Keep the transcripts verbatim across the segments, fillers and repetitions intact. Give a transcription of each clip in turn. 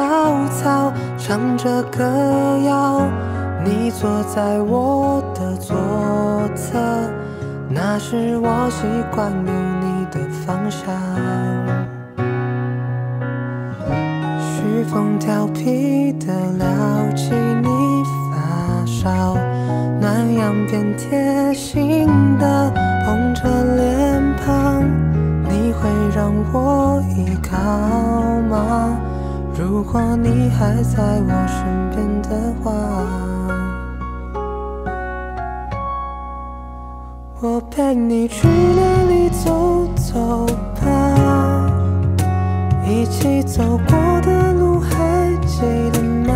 草，唱着歌谣。你坐在我的左侧，那是我习惯有你的方向。许风调皮地撩起你发梢，暖阳便贴心地捧着脸庞。你会让我依靠吗？如果你还在我身边的话，我陪你去哪里走走吧，一起走过的路还记得吗？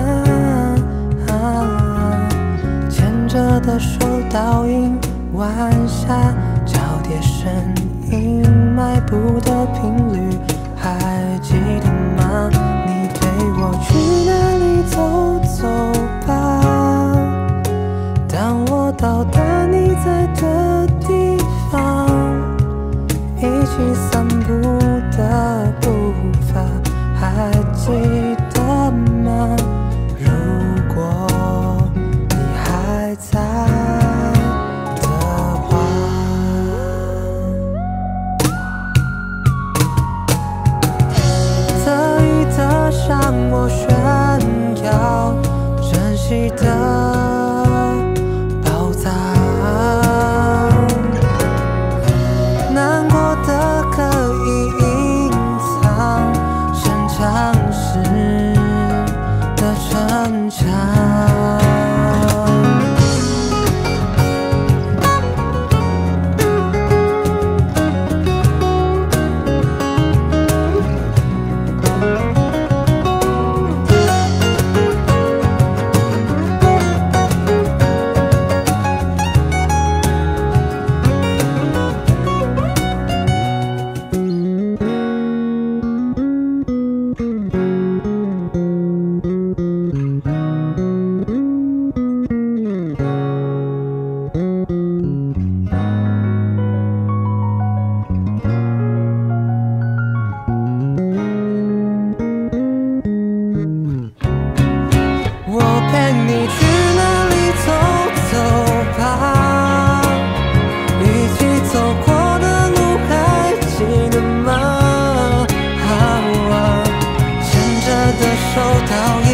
啊，牵着的手倒影晚霞，交叠声音，迈步的频率还记得吗？你陪我去哪里走走吧，当我到达你在的地方，一起散步的步伐还记得吗？如果你还在的话，得意的向我炫耀珍惜的宝藏，难过的可以隐藏，深藏时的逞强。手倒影